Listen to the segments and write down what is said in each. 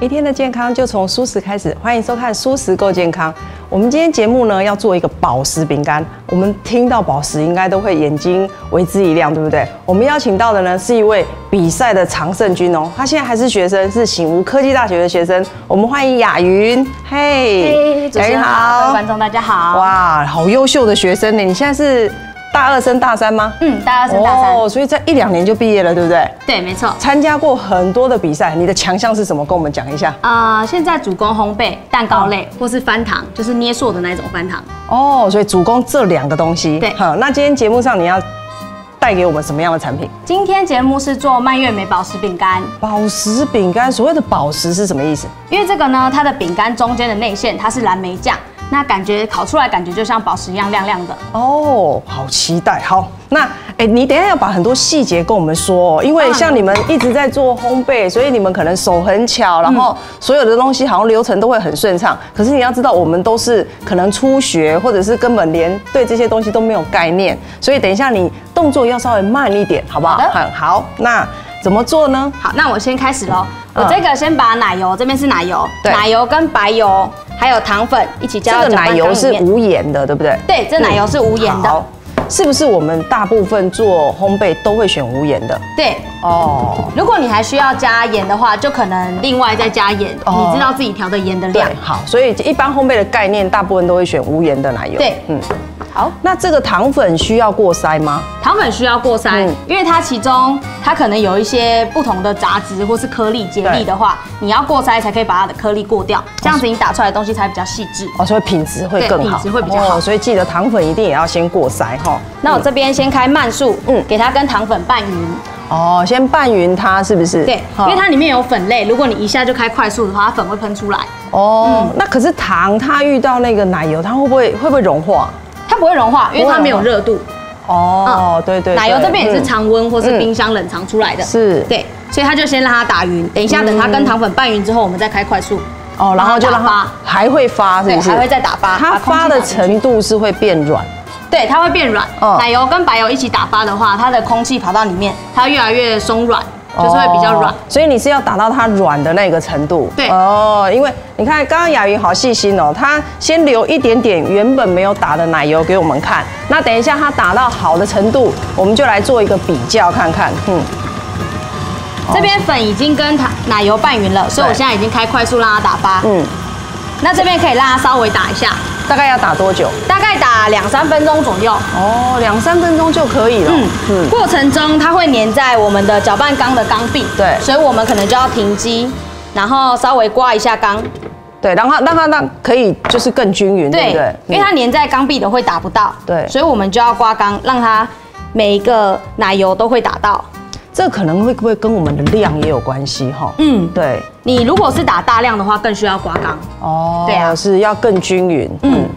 一天的健康就从蔬食开始，欢迎收看《蔬食够健康》。我们今天节目呢要做一个宝石饼干。我们听到宝石应该都会眼睛为之一亮，对不对？我们邀请到的呢是一位比赛的常胜军哦，他现在还是学生，是醒吾科技大学的学生。我们欢迎雅云。嘿， 主持人好，各位观众大家好。 哇，好优秀的学生呢！你现在是大二升大三吗？ 大二升大三。 哦，所以在1、2年就毕业了，对不对？ 对，没错。 参加过很多的比赛，你的强项是什么？跟我们讲一下。 现在主攻烘焙、蛋糕类，或是翻糖，就是捏塑的那种翻糖。 哦，所以主攻这2个东西。 对。 好，那今天节目上你要带给我们什么样的产品？ 今天节目是做蔓越莓宝石饼干。 宝石饼干，所谓的宝石是什么意思？ 因为这个呢，它的饼干中间的内馅它是蓝莓酱。那感觉烤出来感觉就像宝石一样亮亮的哦，好期待。好，那你等一下要把很多细节跟我们说哦，因为像你们一直在做烘焙，所以你们可能手很巧，然后所有的东西好像流程都会很顺畅。可是你要知道，我们都是可能初学，或者是根本连对这些东西都没有概念，所以等一下你动作要稍微慢一点，好不好？好，那怎么做呢？ 好，那我先开始喽。我这个先把奶油，这边是奶油，奶油跟白油还有糖粉一起加到搅拌缸里面。这个奶油是无盐的，对不对？对，这奶油是无盐的。 是不是我们大部分做烘焙都会选无盐的？ 对。哦。如果你还需要加盐的话，就可能另外再加盐，你知道自己调的盐的量。 好，所以一般烘焙的概念，大部分都会选无盐的奶油。 对，好， 那这个糖粉需要过筛吗？ 糖粉需要过筛，因为它其中它可能有一些不同的杂质或是颗粒结粒的话，你要过筛才可以把它的颗粒过掉，这样子你打出来的东西才比较细致。 哦，所以品质会更好， 品质会比较好。 所以记得糖粉一定也要先过筛哈。 那我这边先开慢速，给它跟糖粉拌匀。 哦，先拌匀它是不是？ 对，因为它里面有粉类，如果你一下就开快速的话，它粉会喷出来。 哦，那可是糖它遇到那个奶油，它会不会融化？ 它不会融化，因为它没有热度。 哦，对对。 奶油这边也是常温或是冰箱冷藏出来的。是。对，所以它就先让它打匀，等一下等它跟糖粉拌匀之后，我们再开快速。 哦，然后就让它还会发，是不是？ 还会再打发。 它发的程度是会变软。 对，它会变软。奶油跟白油一起打发的话，它的空气跑到里面，它越来越松软。就是会比较软， 所以你是要打到它软的那个程度。 对哦，因为你看刚刚雅云好细心哦，她先留一点点原本没有打的奶油给我们看。那等一下它打到好的程度，我们就来做一个比较看看。 这边粉已经跟奶油拌匀了，所以我现在已经开快速让它打发。那这边可以让它稍微打一下。 大概要打多久？ 大概打2、3分钟左右。 哦，2、3分钟就可以了。 过程中它会粘在我们的搅拌缸的缸壁，对，所以我们可能就要停机，然后稍微刮一下缸， 对，让它可以就是更均匀，对不对？ 因为它粘在缸壁的会打不到，对，所以我们就要刮缸，让它每一个奶油都会打到。 这可能会不会跟我们的量也有关系哈？对。 你如果是打大量的话，更需要刮缸。哦，对啊， 是要更均匀。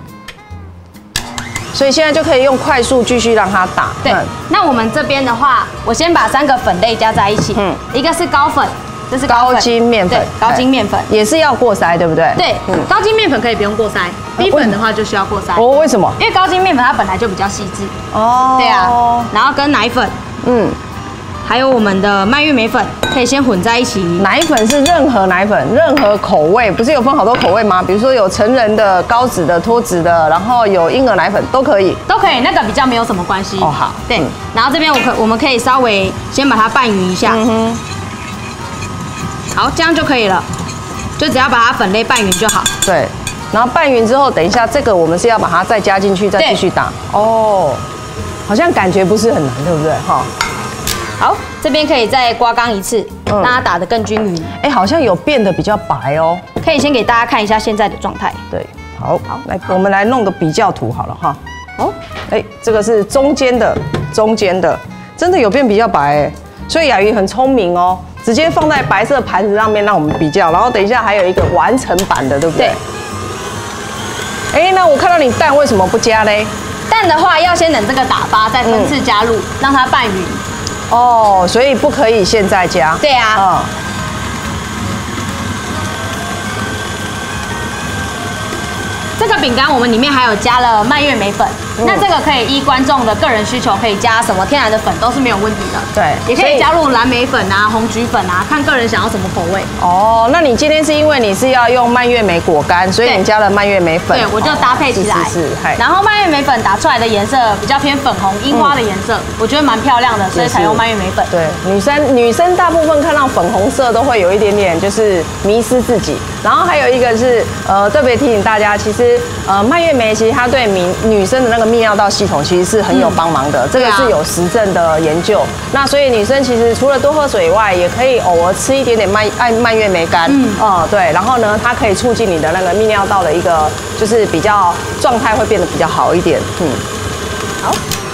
所以现在就可以用快速继续让它打。 对。那我们这边的话，我先把3个粉类加在一起。一个是高粉，这是高筋面粉， 高筋面粉也是要过筛，对不对？ 对。高筋面粉可以不用过筛，B粉的话就需要过筛。 哦，为什么？ 因为高筋面粉它本来就比较细致。哦。对啊。然后跟奶粉。还有我们的蔓越莓粉可以先混在一起。 奶粉是任何奶粉，任何口味，不是有分好多口味吗？比如说有成人的、高脂的、脱脂的，然后有婴儿奶粉都可以。 都可以，那个比较没有什么关系。哦，好。对，然后这边我们可以稍微先把它拌匀一下。好，这样就可以了，就只要把它粉类拌匀就好。 对，然后拌匀之后，等一下这个我们是要把它再加进去，再继续打。哦，好像感觉不是很难，对不对？哈。 好，这边可以再刮缸一次，让它打得更均匀。 好像有变得比较白哦。 可以先给大家看一下现在的状态。 对，好，来，我们来弄个比较图好了哈。哦，这个是中间的，真的有变比较白所以雅云很聪明哦，直接放在白色盘子上面让我们比较，然后等一下还有一个完成版的，对不对？对。那我看到你蛋为什么不加嘞？ 蛋的话要先等这个打发，再分次加入，让它拌匀。 哦，所以不可以现在加。 对啊。这个饼干我们里面还有加了蔓越莓粉， 那这个可以依观众的个人需求，可以加什么天然的粉都是没有问题的。 对， 也可以加入蓝莓粉啊、红橘粉啊，看个人想要什么口味。 哦，那你今天是因为你是要用蔓越莓果干，所以你加了蔓越莓粉。 对，我就搭配起来。 是。 然后蔓越莓粉打出来的颜色比较偏粉红樱花的颜色，我觉得蛮漂亮的，所以采用蔓越莓粉。 对，女生大部分看到粉红色都会有一点点就是迷失自己。然后还有一个是特别提醒大家，其实蔓越莓其实它对女生的那个泌尿道系统其实是很有帮忙的，这个是有实证的研究。那所以女生其实除了多喝水以外，也可以偶尔吃一点点蔓越莓干。对，然后呢，它可以促进你的那个泌尿道的一个就是比较状态会变得比较好一点。 好。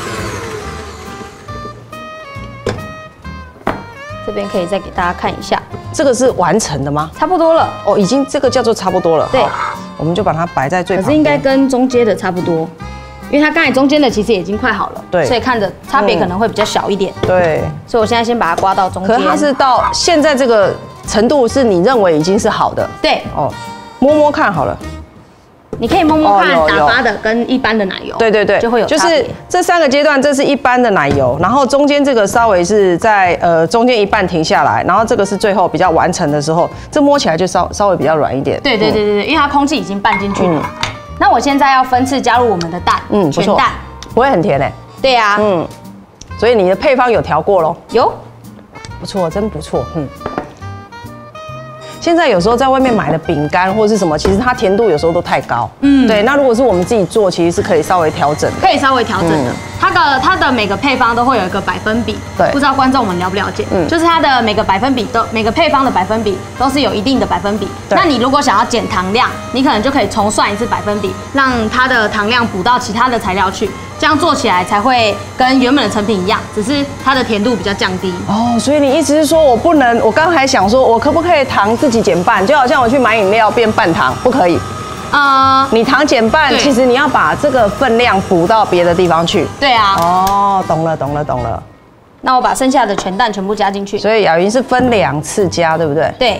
这边可以再给大家看一下， 这个是完成的吗？ 差不多了哦，已经这个叫做差不多了。 对， 我们就把它摆在最旁边。 可是应该跟中间的差不多，因为它刚才中间的其实已经快好了， 对， 所以看着差别可能会比较小一点。 对， 所以我现在先把它刮到中间。 可是它是到现在这个程度，是你认为已经是好的。 对， 哦，摸摸看好了。 你可以摸摸看打发的跟一般的奶油， 对， 就会有差别。 就是这3个阶段，这是一般的奶油，然后中间这个稍微是在中间一半停下来，然后这个是最后比较完成的时候，这摸起来就稍微比较软一点。 对，因为它空气已经拌进去了。那我现在要分次加入我们的蛋，全蛋， 不会很甜哎。 对呀， 所以你的配方有调过咯？ 有， 不错，真不错，现在有时候在外面买的饼干或者是什么，其实它甜度有时候都太高。对。那如果是我们自己做，其实是可以稍微调整的。 可以稍微调整的。它的每个配方都会有一个百分比。 对。 不知道观众们了不了解？就是它的每个百分比每个配方的百分比都是有一定的百分比。那你如果想要减糖量，你可能就可以重算一次百分比，让它的糖量补到其他的材料去。这样做起来才会跟原本的成品一样，只是它的甜度比较降低。 哦，所以你意思是说我不能，我刚还想说，我可不可以糖自己减半？就好像我去买饮料变半糖，不可以。你糖减半，其实你要把这个分量补到别的地方去。 对啊。 哦，懂了。 那我把剩下的全蛋全部加进去。 所以雅云是分2次加，对不对？ 对。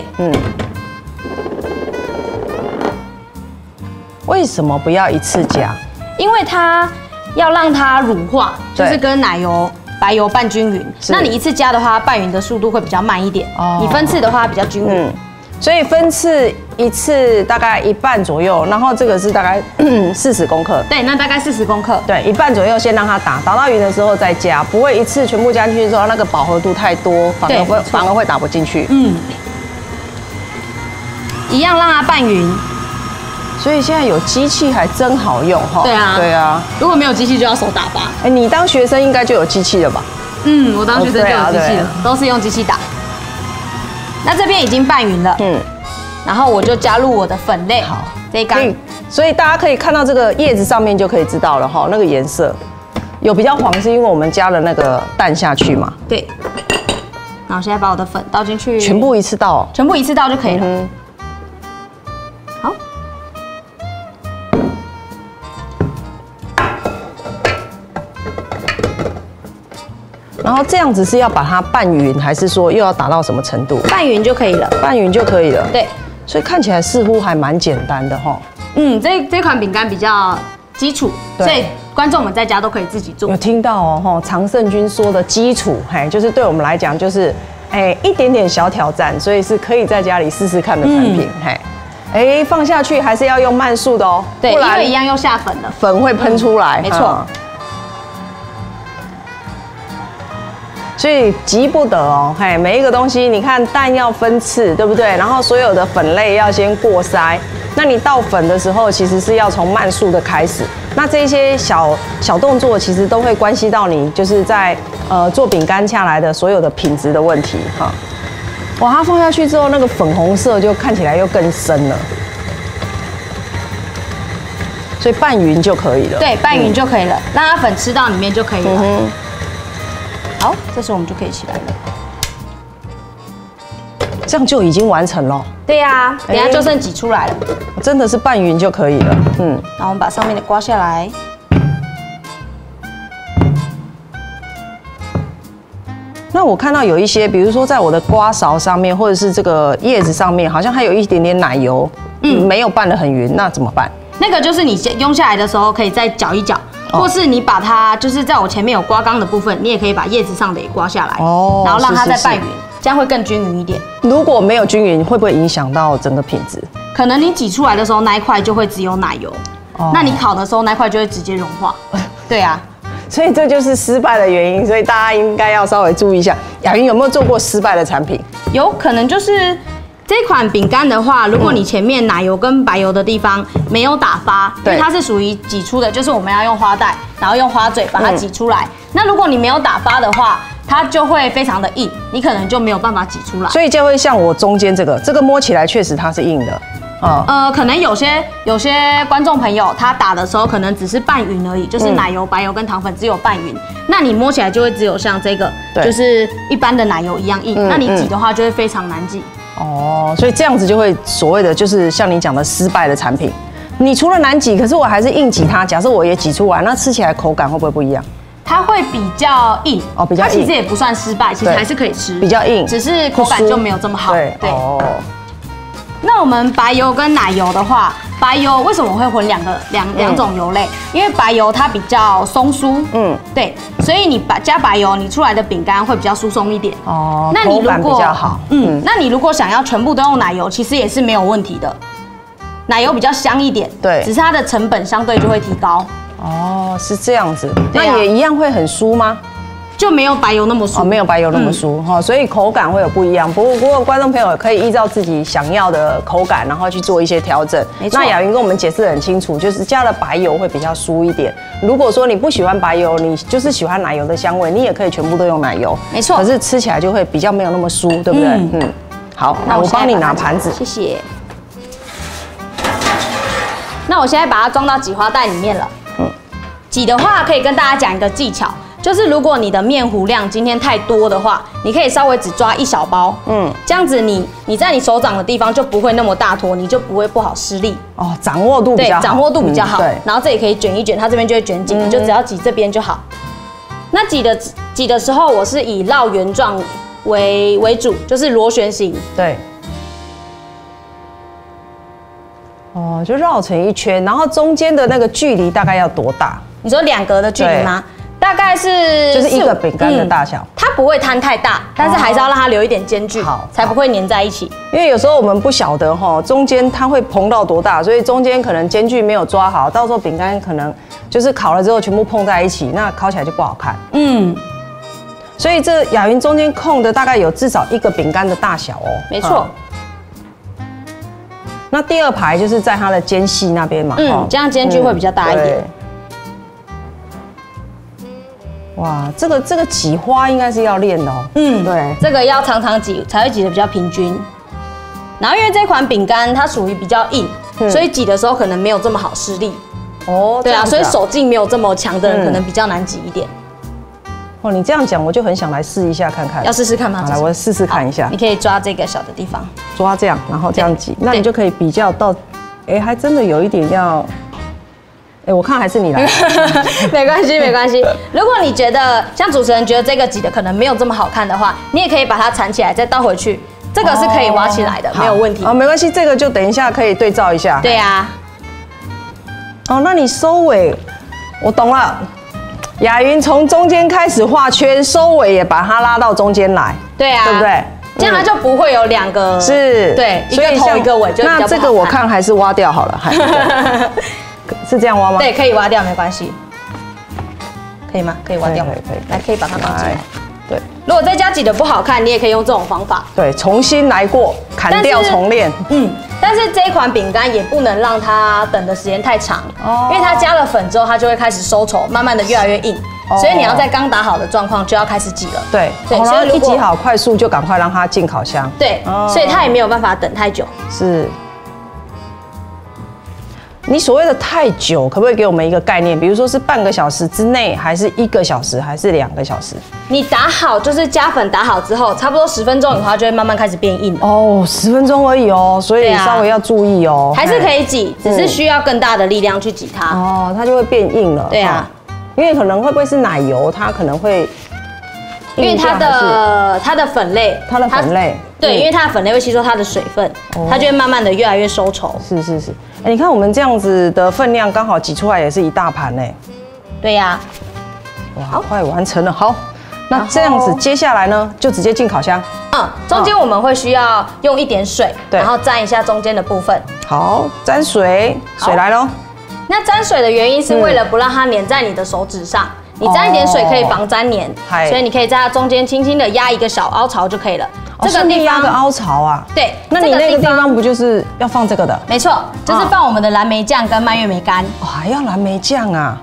为什么不要一次加？ 因为它要让它乳化，就是跟奶油、白油拌均匀。那你一次加的话，拌匀的速度会比较慢一点。你分次的话比较均匀。 所以分次一次大概1半左右，然后这个是大概40公克。 对，那大概40公克。 对，1半左右先让它打到匀的时候再加，不会一次全部加进去之后，那个饱和度太多，反而会打不进去。 一样让它拌匀。 所以现在有机器还真好用哈。 对啊。如果没有机器就要手打吧。 你当学生应该就有机器了吧？ 我当学生就有机器了，都是用机器打。那这边已经拌匀了，然后我就加入我的粉类。好，这一缸。 所以大家可以看到这个叶子上面就可以知道了哈，那个颜色有比较黄，是因为我们加了那个蛋下去嘛。 对。然后现在把我的粉倒进去， 全部一次倒， 全部一次倒就可以了。好。 然后这样子是要把它拌匀，还是说又要打到什么程度？ 拌匀就可以了。 拌匀就可以了。 对。 所以看起来似乎还蛮简单的哈。 这款饼干比较基础，所以观众们在家都可以自己做。 有听到哦，常胜军说的基础，就是对我们来讲就是一点点小挑战，所以是可以在家里试试看的产品。放下去还是要用慢速的哦， 对，因为一样又下粉了， 粉会喷出来。 没错。 所以急不得哦，每一个东西，你看蛋要分次，对不对？然后所有的粉类要先过筛，那你倒粉的时候，其实是要从慢速的开始。那这些小动作，其实都会关系到你就是在做饼干下来的所有的品质的问题哈。哇，它放下去之后，那个粉红色就看起来又更深了。所以拌匀就可以了。 对，拌匀就可以了，让它粉吃到里面就可以了。好，这时候我们就可以起来了。 这样就已经完成了。 对呀，等下就剩挤出来了。 真的是拌匀就可以了。 然后我们把上面的刮下来。 那我看到有一些，比如说在我的刮勺上面，或者是这个叶子上面，好像还有一点点奶油，没有拌得很匀，那怎么办？ 那个就是你用下来的时候，可以再搅一搅， 或是你把它就是在我前面有刮缸的部分，你也可以把叶子上的也刮下来，然后让它再拌匀，这样会更均匀一点。 如果没有均匀，会不会影响到整个品质？ 可能你挤出来的时候那一块就会只有奶油，那你烤的时候那块就会直接融化。对啊。 所以这就是失败的原因，所以大家应该要稍微注意一下。雅云有没有做过失败的产品？ 有可能就是这款饼干的话，如果你前面奶油跟白油的地方没有打发，因为它是属于挤出的，就是我们要用花袋，然后用花嘴把它挤出来。那如果你没有打发的话，它就会非常的硬，你可能就没有办法挤出来。 所以就会像我中间这个摸起来确实它是硬的。 可能有些观众朋友他打的时候可能只是拌匀而已，就是奶油、白油跟糖粉只有拌匀，那你摸起来就会只有像这个，就是一般的奶油一样硬，那你挤的话就会非常难挤。 所以这样子就会所谓的就是像你讲的失败的产品，你除了难挤，可是我还是硬挤它，假设我也挤出来，那吃起来口感会不会不一样？ 它会比较硬比较硬，它其实也不算失败，其实还是可以吃， 比较硬， 只是口感就没有这么好。 对。 那我们白油跟奶油的话，白油为什么会混两种油类？因为白油它比较松酥，对，所以你加白油，你出来的饼干会比较疏松一点。那你如果比较好， 那你如果想要全部都用奶油，其实也是没有问题的。奶油比较香一点， 对， 只是它的成本相对就会提高。 是这样子，那也一样会很酥吗？ 就没有白油那么酥， 没有白油那么酥哈，所以口感会有不一样。不过观众朋友可以依照自己想要的口感，然后去做一些调整。没错，那雅云跟我们解释得很清楚，就是加了白油会比较酥一点。如果说你不喜欢白油，你就是喜欢奶油的香味，你也可以全部都用奶油。 没错， 可是吃起来就会比较没有那么酥，对不对？好，那我帮你拿盘子， 谢谢。那我现在把它装到挤花袋里面了。挤的话可以跟大家讲一个技巧。就是如果你的面糊量今天太多的话，你可以稍微只抓一小包，这样子你在你手掌的地方就不会那么大坨，你就不会不好施力。 掌握度比较好。 对，掌握度比较好。然后这里可以卷一卷，它这边就会卷紧，你就只要挤这边就好。那挤的时候，我是以绕圆状为主，就是螺旋形。 对。就绕成一圈，然后中间的那个距离大概要多大？ 你说2格的距离吗？大概是就是一个饼干的大小， 它不会摊太大，但是还是要让它留一点间距，才不会粘在一起。 因为有时候我们不晓得中间它会膨到多大，所以中间可能间距没有抓好，到时候饼干可能就是烤了之后全部碰在一起，那烤起来就不好看。所以这雅云中间空的大概有至少一个饼干的大小哦。 没错。 那第2排就是在它的间隙那边嘛， 这样间距会比较大一点。 哇，这个挤花应该是要练的哦。对， 这个要常常挤才会挤得比较平均。然后因为这款饼干它属于比较硬，所以挤的时候可能没有这么好施力。对啊，所以手劲没有这么强的人可能比较难挤一点。 你这样讲我就很想来试一下看看。 要试试看吗？ 来，我试试看一下。 你可以抓这个小的地方， 抓这样，然后这样挤，那你就可以比较到，还真的有一点要。我看还是你来。 没关系，没关系。如果你觉得像主持人觉得这个挤的可能没有这么好看的话，你也可以把它缠起来，再倒回去。这个是可以挖起来的，没有问题。 没关系，这个就等一下可以对照一下。 对呀。 那你收尾，我懂了。雅云从中间开始画圈，收尾也把它拉到中间来。 对啊， 对不对？ 这样它就不会有2个。 是。 对，一个头一个尾就比较不好看。 那这个我看还是挖掉好了。是这样挖吗？ 对，可以挖掉，没关系。可以吗？可以挖掉吗？ 可以。 来，可以把它绑起来。 对。 如果在家挤的不好看，你也可以用这种方法。 对，重新来过，砍掉重练。 但是这一款饼干也不能让它等的时间太长，因为它加了粉之后，它就会开始收稠，慢慢的越来越硬。所以你要在刚打好的状况就要开始挤了。 对。所以一挤好，快速就赶快让它进烤箱。 对。所以它也没有办法等太久。 是。你所谓的太久，可不可以给我们一个概念？比如说是半个小时之内，还是1个小时，还是2个小时？ 你打好就是加粉打好之后，差不多10分钟以后，它就会慢慢开始变硬。 10分钟而已哦，所以稍微要注意哦。 还是可以挤，只是需要更大的力量去挤它。 它就会变硬了。 对啊， 因为可能会不会是奶油，它可能会。 因为它的粉类，对，因为它的粉类会吸收它的水分，它就会慢慢的越来越收稠。 是。你看我们这样子的分量刚好挤出来也是一大盘嘞。 对呀。 哇，快完成了。好，那这样子接下来呢，就直接进烤箱。 中间我们会需要用一点水，然后沾一下中间的部分。 好，沾水，水来咯。 那沾水的原因是为了不让它粘在你的手指上。你沾一点水可以防沾黏，所以你可以在它中间轻轻的压一个小凹槽就可以了。 这个地方压个凹槽啊？ 对。 那你那个地方不就是要放这个的？ 没错，就是放我们的蓝莓酱跟蔓越莓干。 还要蓝莓酱啊？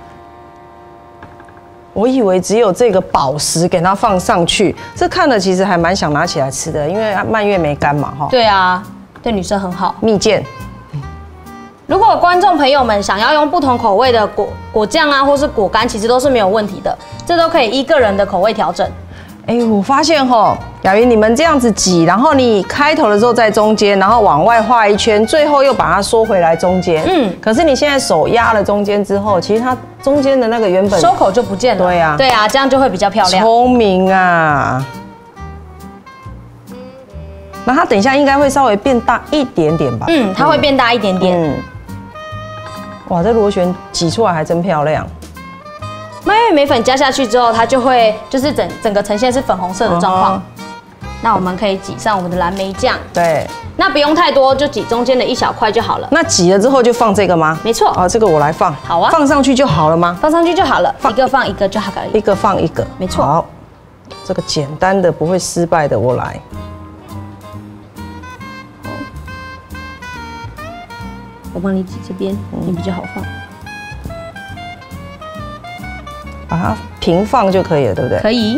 我以为只有这个宝石给它放上去，这看了其实还蛮想拿起来吃的，因为蔓越莓干嘛哈。 对啊，对女生很好。 蜜饯。 如果观众朋友们想要用不同口味的果酱啊，或是果干，其实都是没有问题的，这都可以依个人的口味调整。 我发现哈，雅云你们这样子挤，然后你开头的时候在中间，然后往外画一圈，最后又把它缩回来中间。可是你现在手压了中间之后，其实它中间的那个原本收口就不见了。对啊，这样就会比较漂亮。 聪明啊！那它等一下应该会稍微变大一点点吧？ 它会变大一点点。 哇，这螺旋挤出来还真漂亮。 蔓越莓粉加下去之后，它就会就是整个呈现是粉红色的状况。那我们可以挤上我们的蓝莓酱。 对。 那不用太多，就挤中间的一小块就好了。 那挤了之后就放这个吗？ 没错。 这个我来放。 好啊。 放上去就好了吗？ 放上去就好了，一个放一个就好了。 一个放一个。 没错。 好，这个简单的不会失败的，我来。 我帮你挤这边，你比较好放。 把它平放就可以了，对不对？ 可以。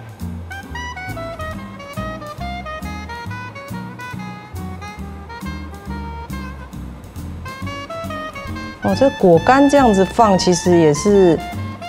这果干这样子放，其实也是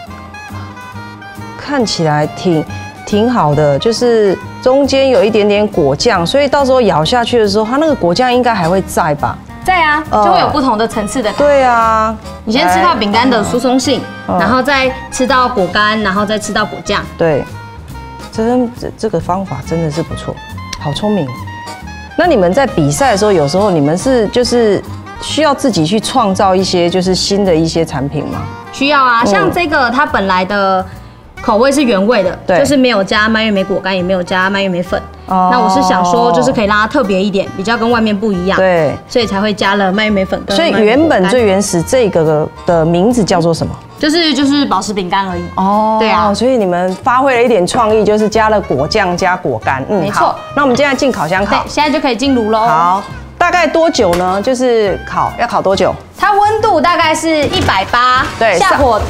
看起来挺好的，就是中间有一点点果酱，所以到时候咬下去的时候，它那个果酱应该还会在吧？ 在啊，就会有不同的层次的感觉。 对啊， 你先吃到饼干的疏松性，然后再吃到果干，然后再吃到果酱。 对，这个方法真的是不错，好聪明。那你们在比赛的时候，有时候你们是就是需要自己去创造一些就是新的一些产品吗？ 需要啊，像这个它本来的口味是原味的，就是没有加蔓越莓果干，也没有加蔓越莓粉。那我是想说，就是可以让它特别一点，比较跟外面不一样。对，所以才会加了蔓越莓粉跟。 所以原本最原始这个的名字叫做什么？ 就是宝石饼干而已。对啊。 所以你们发挥了一点创意，就是加了果酱加果干。 没错。 那我们现在进烤箱烤。 现在就可以进炉喽。 好。大概多久呢？就是要烤多久？ 它温度大概是180，对，上火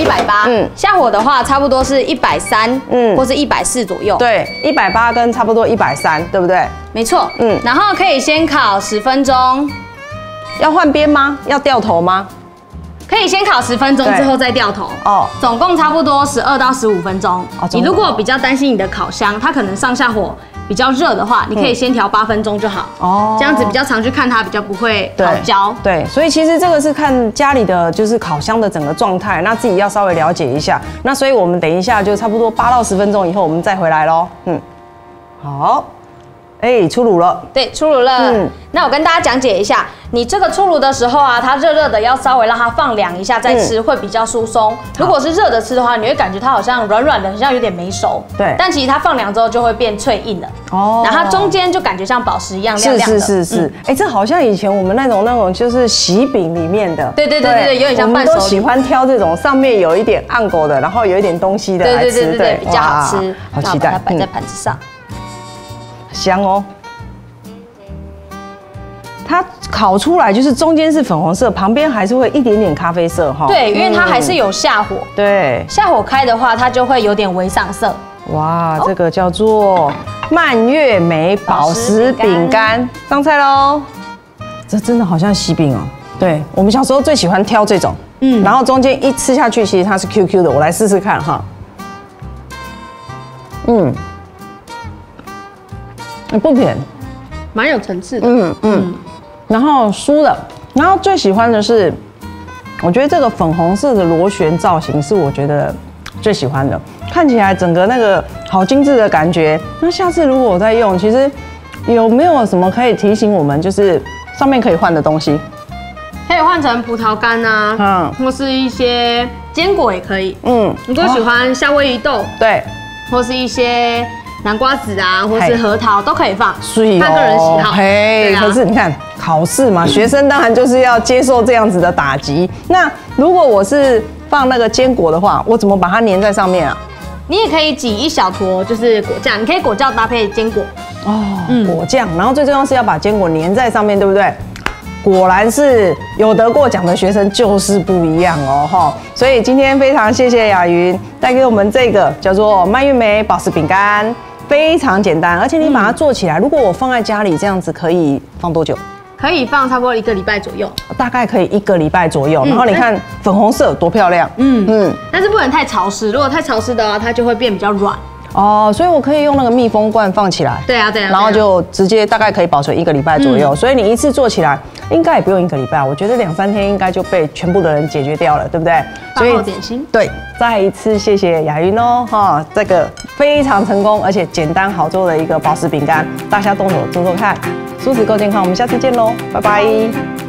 180，下火的话差不多是130，或是140左右。 对，180跟差不多130，对不对？ 没错，然后可以先烤10分钟。 要换边吗？要掉头吗？ 可以先烤10分钟之后再掉头。总共差不多12到15分钟。你如果比较担心你的烤箱，它可能上下火比较热的话，你可以先调8分钟就好。这样子比较常去看它，比较不会烤焦。对， 所以其实这个是看家里的就是烤箱的整个状态，那自己要稍微了解一下。那所以我们等一下就差不多8到10分钟以后，我们再回来咯。好。出炉了。对， 出炉了。那我跟大家讲解一下，你这个出炉的时候啊，它热热的，要稍微让它放凉一下再吃，会比较疏松。如果是热的吃的话，你会感觉它好像软软的，很像有点没熟。对。但其实它放凉之后就会变脆硬了。然后它中间就感觉像宝石一样亮亮的。是。 这好像以前我们那种就是喜饼里面的。 对，有点像伴手礼。 我们都喜欢挑这种上面有一点暗狗的，然后有一点东西的来吃。 对，比较好吃。 好期待。 把它摆在盘子上。 香哦，它烤出来就是中间是粉红色，旁边还是会一点点咖啡色哈。 对，因为它还是有下火。对，下火开的话，它就会有点微上色。哇， 这个叫做蔓越莓宝石饼干，上菜喽。这真的好像喜饼哦。对，我们小时候最喜欢挑这种，然后中间一吃下去，其实它是 QQ 的。我来试试看哈。不甜， 蛮有层次的。 然后酥的，然后最喜欢的是，我觉得这个粉红色的螺旋造型是我觉得最喜欢的，看起来整个那个好精致的感觉。那下次如果我再用，其实有没有什么可以提醒我们，就是上面可以换的东西？ 可以换成葡萄干啊，或是一些坚果也可以。 嗯， 你如果喜欢夏威夷豆， 对， 或是一些南瓜子啊，或是核桃都可以放，看个人喜好。 嘿，可是你看考试嘛，学生当然就是要接受这样子的打击。那如果我是放那个坚果的话，我怎么把它粘在上面啊？ 你也可以挤一小坨，就是果酱，你可以果酱搭配坚果。 哦，果酱，然后最重要是要把坚果粘在上面，对不对？果然是有得过奖的学生就是不一样哦，哈！所以今天非常谢谢雅云带给我们这个叫做蔓越莓保湿饼干，非常简单，而且你把它做起来，如果我放在家里这样子，可以放多久？ 可以放差不多1个礼拜左右， 大概可以1个礼拜左右。然后你看粉红色多漂亮， 但是不能太潮湿，如果太潮湿的话，它就会变比较软。 哦，所以我可以用那个密封罐放起来。 对啊。 然后就直接大概可以保存1个礼拜左右。所以你一次做起来，应该也不用1个礼拜，我觉得2、3天应该就被全部的人解决掉了，对不对？ 饭后点心。 对，再一次谢谢雅云哦，哈，这个非常成功而且简单好做的一个保湿饼干，大家动手做做看，蔬食够健康，我们下次见喽，拜拜。